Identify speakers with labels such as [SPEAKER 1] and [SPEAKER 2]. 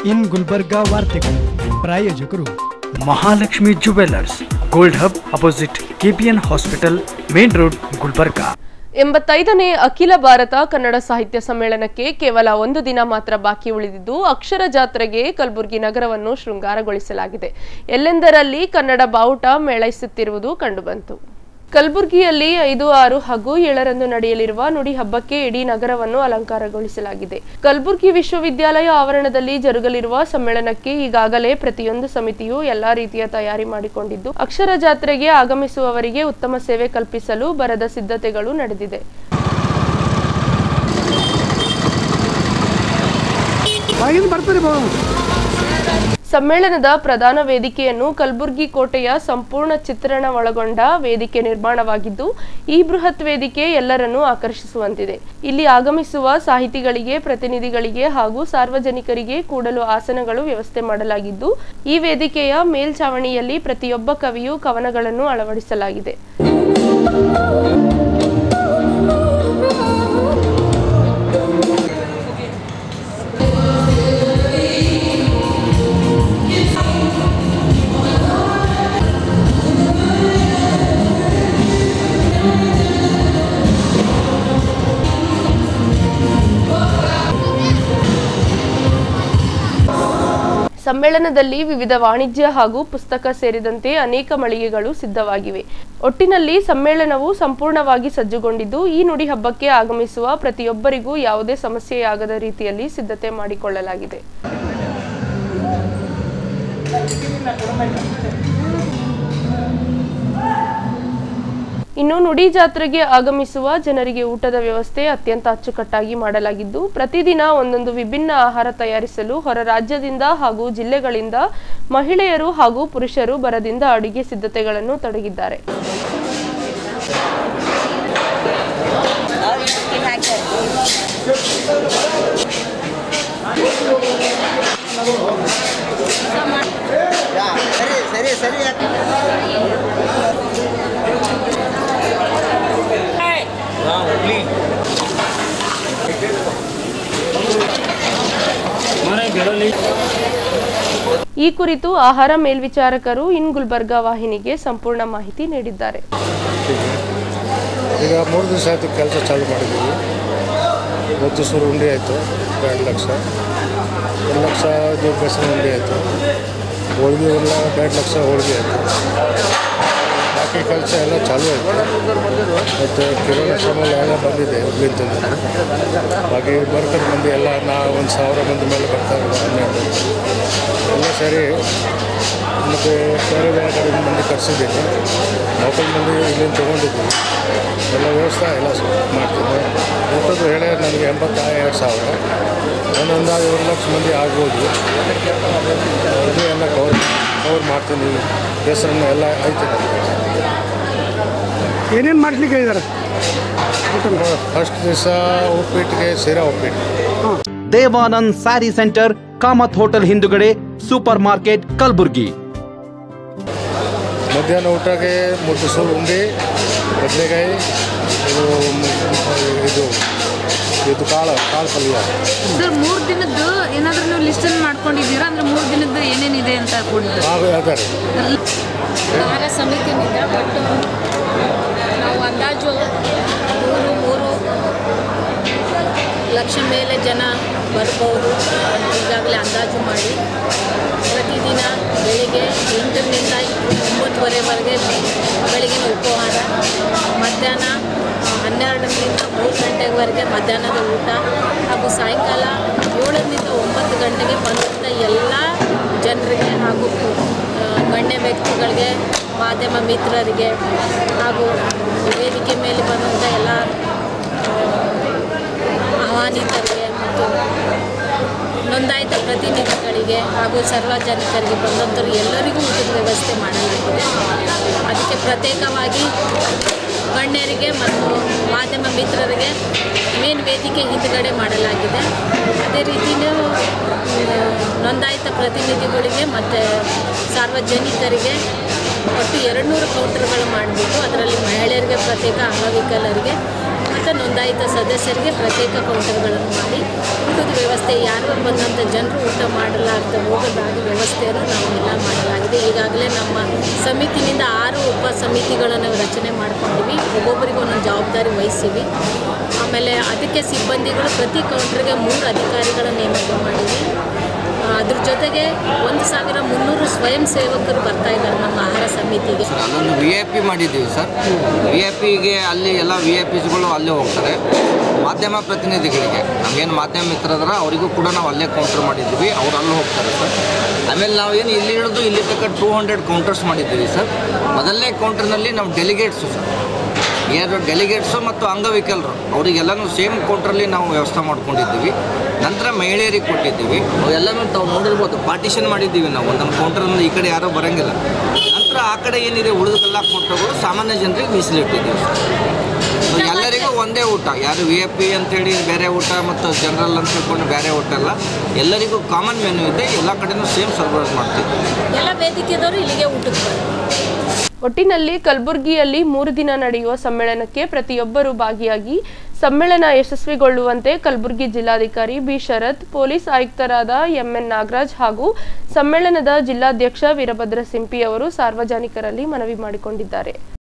[SPEAKER 1] ಇನ್ ಗುಲ್ಬರ್ಗಾ ವಾರ್ತೆಗಳು ಪ್ರಾಯೋಜಕರು
[SPEAKER 2] Mahalakshmi jewellers, gold hub opposite KPN hospital, main road, Gulbarga.
[SPEAKER 3] 85ನೇ ಅಖಿಲ ಭಾರತ ಕನ್ನಡ ಸಾಹಿತ್ಯ ಸಮ್ಮೇಳನಕ್ಕೆ ಕೇವಲ ಒಂದು ದಿನ ಮಾತ್ರ ಬಾಕಿ ಉಳಿದಿದ್ದು ಅಕ್ಷರ ಜಾತ್ರೆಗೆ ಕಲಬುರಗಿ ನಗರವನ್ನು ಶೃಂಗಾರಗೊಳಿಸಲಾಗಿದೆ. ಎಲ್ಲೆಂದರಲ್ಲಿ ಕನ್ನಡ ಬಾವುಟ ಮೇಳೈಸುತ್ತಿರುವುದು ಕಂಡುಬಂತು. ಕಲಬುರಗಿಯಲ್ಲಿ 5, 6 ಹಾಗೂ 7ರಂದು ನಡೆಯಲಿರುವ ನುಡಿ ಹಬ್ಬಕ್ಕೆ ಇಡೀ ನಗರವನ್ನು ಅಲಂಕಾರಗೊಳಿಸಲಾಗಿದೆ. ಕಲಬುರಗಿ ವಿಶ್ವವಿದ್ಯಾಲಯ ಆವರಣದಲ್ಲಿ ಜರುಗಲಿರುವ ಸಮ್ಮೇಳನಕ್ಕೆ ಈಗಾಗಲೇ ಪ್ರತಿಯೊಂದು ಸಮಿತಿಯು ಎಲ್ಲಾ ರೀತಿಯ ತಯಾರಿ ಮಾಡಿಕೊಂಡಿದ್ದು ಅಕ್ಷರ ಜಾತ್ರೆಗೆ ಆಗಮಿಸುವವರಿಗೆ ಉತ್ತಮ ಸೇವೆ ಕಲ್ಪಿಸಲು ಭರದ ಸಿದ್ಧತೆಗಳು ನಡೆದಿದೆ. ಸಮ್ಮೇಳನದ ಪ್ರಧಾನ ವೇದಿಕೆಯನ್ನು ಕಲಬುರಗಿ ಕೋಟೆಯ ಸಂಪೂರ್ಣ ಚಿತ್ರಣ ಒಳಗೊಂಡ ವೇದಿಕೆ ನಿರ್ಮಾಣವಾಗಿದ್ದು ಈ ಬೃಹತ್ ವೇದಿಕೆ ಎಲ್ಲರನ್ನೂ ಆಕರ್ಷಿಸುವಂತಿದೆ. ಇಲ್ಲಿ ಆಗಮಿಸುವ ಸಾಹಿತಿಗಳಿಗೆ, ಪ್ರತಿನಿಧಿಗಳಿಗೆ ಹಾಗೂ ಸಾರ್ವಜನಿಕರಿಗೆ ಕೂಡಲು ಆಸನಗಳು ವ್ಯವಸ್ಥೆ ಮಾಡಲಾಗಿದ್ದು ಈ ವೇದಿಕೆಯ ಮೇಲ್ಛಾವಣಿಯಲ್ಲಿ ಪ್ರತಿಯೊಬ್ಬ ಕವಿಯೂ ಕವನಗಳನ್ನು ಅಳವಡಿಸಲಾಗಿದೆ. ಸಮ್ಮೇಳನದಲ್ಲಿ ವಿವಿಧ ವಾಣಿಜ್ಯ ಹಾಗೂ ಪುಸ್ತಕ ಸೇರಿದಂತೆ ಅನೇಕ ಮಳಿಗೆಗಳು ಸಿದ್ಧವಾಗಿವೆ. ಒಟ್ಟಿನಲ್ಲಿ ಸಮ್ಮೇಳನವು ಸಂಪೂರ್ಣವಾಗಿ ಸಜ್ಜುಗೊಂಡಿದ್ದು ಈ ನುಡಿ ಹಬ್ಬಕ್ಕೆ ಆಗಮಿಸುವ ಪ್ರತಿಯೊಬ್ಬರಿಗೂ ಯಾವುದೇ ಸಮಸ್ಯೆಯಾಗದ ರೀತಿಯಲ್ಲಿ ಸಿದ್ಧತೆ ಮಾಡಿಕೊಳ್ಳಲಾಗಿದೆ. ಇನ್ನು ನುಡಿ ಜಾತ್ರೆಗೆ ಆಗಮಿಸುವ ಜನರಿಗೆ ಊಟದ ವ್ಯವಸ್ಥೆ ಅತ್ಯಂತ ಅಚ್ಚುಕಟ್ಟಾಗಿ ಮಾಡಲಾಗಿದ್ದು ಪ್ರತಿದಿನ ಒಂದೊಂದು ವಿಭಿನ್ನ ಆಹಾರ ತಯಾರಿಸಲು ಹೊರ ರಾಜ್ಯದಿಂದ ಹಾಗೂ ಜಿಲ್ಲೆಗಳಿಂದ ಮಹಿಳೆಯರು ಹಾಗೂ ಪುರುಷರು ಭರದಿಂದ ಅಡುಗೆ ಸಿದ್ಧತೆಗಳನ್ನು ತೊಡಗಿದ್ದಾರೆ. ಈ ಕುರಿತು ಆಹಾರ ಮೇಲ್ವಿಚಾರಕರು ಇನ್ ಗುಲ್ಬರ್ಗಾ ವಾಹಿನಿಗೆ ಸಂಪೂರ್ಣ ಮಾಹಿತಿ ನೀಡಿದ್ದಾರೆ.
[SPEAKER 4] ಈಗ 3 ದಿವಸ ಆಯಿತು ಕೆಲಸ ಚಾಲು ಮಾಡಿದ್ದೀವಿ. 30 ಸಾವಿರ ಉಂಡೆ ಆಯಿತು, 2 ಲಕ್ಷ ಬೇಸರ ಉಂಡೆ ಆಯಿತು, ಹೋಳಿಗೆ ಎಲ್ಲ 2 ಲಕ್ಷ ಹೋಳಿಗೆ ಆಯಿತು. ಬಾಕಿ ಕೆಲಸ ಎಲ್ಲ ಚಾಲೂ ಆಯಿತು. ಮತ್ತು ಕಿರಾಣಿ ಸಾಮಾನು ಎಲ್ಲ ಬಂದಿದೆ ಹುಬ್ಳಿಂದ. ಬಾಕಿ ಬರ್ತಾರೆ ಮಂದಿ ಎಲ್ಲ 1,000 ಮಂದಿ ಮೇಲೆ ಬರ್ತಾರೆ. 12 ಎಲ್ಲ ಸರಿ. ಮತ್ತು ಬೇರೆ ಬೇರೆ ಕಡೆಯಿಂದ ಮಂದಿ ಕರೆಸಿದ್ದೀನಿ. ಲೋಕಲ್ ಮಂದಿ ಇಲ್ಲಿಂದ ತೊಗೊಂಡಿದ್ದೀವಿ. ಎಲ್ಲ ವ್ಯವಸ್ಥೆ ಎಲ್ಲ ಮಾಡ್ತೀನಿ. ಊಟದ್ದು ಹೇಳಿ ನನಗೆ 82,000. ಒಂದೊಂದು 1 ಲಕ್ಷ ಮಂದಿ ಆಗ್ಬೋದು. ಇದು ಎಲ್ಲ ಕವರ್ ಮಾಡ್ತೀನಿ. ಬೇಸರನ್ನ ಎಲ್ಲ ಐತೆ.
[SPEAKER 1] ಏನೇನು ಮಾಡ್ಲಿಕ್ಕೆ ಇದ್ದಾರೆ?
[SPEAKER 4] ಫಸ್ಟ್ ದಿವಸ ಉಪ್ಪಿಟ್ಟಿಗೆ sheera uppittu.
[SPEAKER 5] Devanand saree centre, Kamath hotel ಹಿಂದುಗಡೆ, ಸೂಪರ್ ಮಾರ್ಕೆಟ್, ಕಲಬುರ್ಗಿ.
[SPEAKER 4] ಮಧ್ಯಾಹ್ನ ಊಟಕ್ಕೆ 3 ಸಾವಿರ ಉಂಡೆ, ಬದನೆಕಾಯಿ, ಇದು ಕಾಳು ಪಲ್ಯ.
[SPEAKER 6] ಸರ್ 3 ದಿನದ್ದು ಏನಾದರೂ ನೀವು ಲಿಸ್ಟನ್ನು ಮಾಡ್ಕೊಂಡಿದ್ದೀರಾ? ಅಂದರೆ 3 ದಿನದ್ದು ಏನೇನಿದೆ ಅಂತ
[SPEAKER 4] ಅದೇ
[SPEAKER 7] ಆಹಾರ ಸಮಿತಿಯಿಂದ ಒಟ್ಟು ನಾವು ಅಂದಾಜು 3 ಲಕ್ಷ ಮೇಲೆ ಜನ ಬರ್ಬೋದು ಈಗಾಗಲೇ ಅಂದಾಜು ಮಾಡಿ ಪ್ರತಿದಿನ ಬೆಳಿಗ್ಗೆ 8ರಿಂದ 9:30ವರೆಗೆ ಬೆಳಗಿನ ಉಪಹಾರ, ಮಧ್ಯಾಹ್ನ 12ರಿಂದ 3 ಗಂಟೆವರೆಗೆ ಮಧ್ಯಾಹ್ನದ ಊಟ ಹಾಗೂ ಸಾಯಂಕಾಲ 7ರಿಂದ 9 ಗಂಟೆಗೆ ಬಂದಂಥ ಎಲ್ಲ ಜನರಿಗೆ ಹಾಗೂ ಗಣ್ಯ ವ್ಯಕ್ತಿಗಳಿಗೆ, ಮಾಧ್ಯಮ ಮಿತ್ರರಿಗೆ ಹಾಗೂ ವೇದಿಕೆ ಮೇಲೆ ಬಂದಂಥ ಎಲ್ಲ ಆಹ್ವಾನಿತರಿಗೆ ಮತ್ತು ನೋಂದಾಯಿತ ಪ್ರತಿನಿಧಿಗಳಿಗೆ ಹಾಗೂ ಸಾರ್ವಜನಿಕರಿಗೆ ಬಂದಂಥವ್ರು ಎಲ್ಲರಿಗೂ ಊಟದ ವ್ಯವಸ್ಥೆ ಮಾಡಲಾಗಿದೆ. ಅದಕ್ಕೆ ಪ್ರತ್ಯೇಕವಾಗಿ ಗಣ್ಯರಿಗೆ ಮತ್ತು ಮಾಧ್ಯಮ ಮಿತ್ರರಿಗೆ ಮೇನ್ ವೇದಿಕೆ ಹಿಂದುಗಡೆ ಮಾಡಲಾಗಿದೆ. ಅದೇ ರೀತಿ ನೋಂದಾಯಿತ ಪ್ರತಿನಿಧಿಗಳಿಗೆ ಮತ್ತು ಸಾರ್ವಜನಿಕರಿಗೆ ಒಟ್ಟು 200 ಕೌಂಟರ್ಗಳು ಮಾಡಿಬಿಟ್ಟು ಅದರಲ್ಲಿ ಮಹಿಳೆಯರಿಗೆ ಪ್ರತ್ಯೇಕ, ಅಂಗವಿಕಲರಿಗೆ ಮತ್ತು ಮತ್ತು ನೋಂದಾಯಿತ ಸದಸ್ಯರಿಗೆ ಪ್ರತ್ಯೇಕ ಕೌಂಟರ್ಗಳನ್ನು ಮಾಡಿ ಊಟದ ವ್ಯವಸ್ಥೆ ಯಾರು ಬಂದಂಥ ಜನರು ಊಟ ಮಾಡಲಾಗದೆ ಹೋಗಲಾಗಿ ವ್ಯವಸ್ಥೆಯನ್ನು ನಾವು ಎಲ್ಲ ಮಾಡಲಾಗಿದೆ. ಈಗಾಗಲೇ ನಮ್ಮ ಸಮಿತಿನಿಂದ 6 ಉಪ ಸಮಿತಿಗಳನ್ನು ರಚನೆ ಮಾಡ್ಕೊಂಡಿವಿ. ಒಬ್ಬೊಬ್ಬರಿಗೆ ಒಂದೊಂದು ಜವಾಬ್ದಾರಿ ವಹಿಸಿವಿ. ಆಮೇಲೆ ಅದಕ್ಕೆ ಸಿಬ್ಬಂದಿಗಳು ಪ್ರತಿ ಕೌಂಟ್ರಿಗೆ 3 ಅಧಿಕಾರಿಗಳ ನೇಮಕ ಮಾಡಿವಿ. ಅದ್ರ ಜೊತೆಗೆ 1300 ಸ್ವಯಂ ಸೇವಕರು ಬರ್ತಾ ಇದ್ದಾರೆ ನಮ್ಮ ಆಹಾರ ಸಮಿತಿಗೆ.
[SPEAKER 8] ಅಲ್ಲೊಂದು VIP ಮಾಡಿದ್ದೀವಿ ಸರ್. VIPಗೆ ಅಲ್ಲಿ ಎಲ್ಲ VIPಸ್ಗಳು ಅಲ್ಲೇ ಹೋಗ್ತಾರೆ. ಮಾಧ್ಯಮ ಪ್ರತಿನಿಧಿಗಳಿಗೆ ನಮಗೇನು ಮಾಧ್ಯಮ ಮಿತ್ರರ ಅವರಿಗೂ ಕೂಡ ನಾವು ಅಲ್ಲೇ ಕೌಂಟರ್ ಮಾಡಿದ್ದೀವಿ, ಅವ್ರು ಅಲ್ಲೇ ಹೋಗ್ತಾರೆ ಸರ್. ಆಮೇಲೆ ನಾವೇನು ಇಲ್ಲಿ ಹಿಡಿದು ಇಲ್ಲಿ ತನಕ 200 ಕೌಂಟರ್ಸ್ ಮಾಡಿದ್ದೀವಿ ಸರ್. ಮೊದಲನೇ ಕೌಂಟರ್ನಲ್ಲಿ ನಾವು ಡೆಲಿಗೇಟ್ಸು ಸರ್, ಏನು ಡೆಲಿಗೇಟ್ಸು ಮತ್ತು ಅಂಗವಿಕಲರು ಅವರಿಗೆಲ್ಲನೂ ಸೇಮ್ ಕೌಂಟ್ರಲ್ಲಿ ನಾವು ವ್ಯವಸ್ಥೆ ಮಾಡ್ಕೊಂಡಿದ್ದೀವಿ. ನಂತರ ಮಹಿಳೆಯರಿಗೆ ಕೊಟ್ಟಿದ್ದೀವಿ. ಅವೆಲ್ಲನೂ ತಾವು ನೋಡಿರ್ಬೋದು, ಪಾರ್ಟಿಷನ್ ಮಾಡಿದ್ದೀವಿ ನಾವು. ನಮ್ಮ ಕೌಂಟರ್ನಲ್ಲಿ ಈ ಕಡೆ ಯಾರೂ ಬರೋಂಗಿಲ್ಲ. ನಂತರ ಆ ಕಡೆ ಏನಿದೆ ಉಳಿದೆಲ್ಲ ಕೌಂಟರ್ಗಳು ಸಾಮಾನ್ಯ ಜನರಿಗೆ ಮೀಸಲಿಟ್ಟಿದ್ದೀವಿ. ಸೊ ಎಲ್ಲರಿಗೂ ಒಂದೇ ಊಟ, ಯಾರು VIP ಅಂಥೇಳಿ ಬೇರೆ ಊಟ ಮತ್ತು ಜನರಲ್ ಅಂತ ಹೇಳ್ಕೊಂಡು ಬೇರೆ ಊಟ ಅಲ್ಲ, ಎಲ್ಲರಿಗೂ ಕಾಮನ್ ಮೆನು ಇದೆ. ಎಲ್ಲ ಕಡೆಯೂ ಸೇಮ್ ಸರ್ವೈಸ್ ಮಾಡ್ತೀವಿ.
[SPEAKER 7] ಎಲ್ಲ ವೇದಿಕೆದವರು ಇಲ್ಲಿಗೆ ಊಟಕ್ಕೆ ಬರ್ತಾರೆ.
[SPEAKER 3] ಒಟ್ಟಿನಲ್ಲಿ ಕಲಬುರಗಿಯಲ್ಲಿ 3 ದಿನ ನಡೆಯುವ ಸಮ್ಮೇಳನಕ್ಕೆ ಪ್ರತಿಯೊಬ್ಬರೂ ಭಾಗಿಯಾಗಿ ಸಮ್ಮೇಳನ ಯಶಸ್ವಿಗೊಳ್ಳುವಂತೆ ಕಲಬುರಗಿ ಜಿಲ್ಲಾಧಿಕಾರಿ ಬಿ ಶರತ್, ಪೊಲೀಸ್ ಆಯುಕ್ತರಾದ MN ನಾಗರಾಜ್ ಹಾಗೂ ಸಮ್ಮೇಳನದ ಜಿಲ್ಲಾಧ್ಯಕ್ಷ ವೀರಭದ್ರ ಸಿಂಪಿ ಅವರು ಸಾರ್ವಜನಿಕರಲ್ಲಿ ಮನವಿ ಮಾಡಿಕೊಂಡಿದ್ದಾರೆ.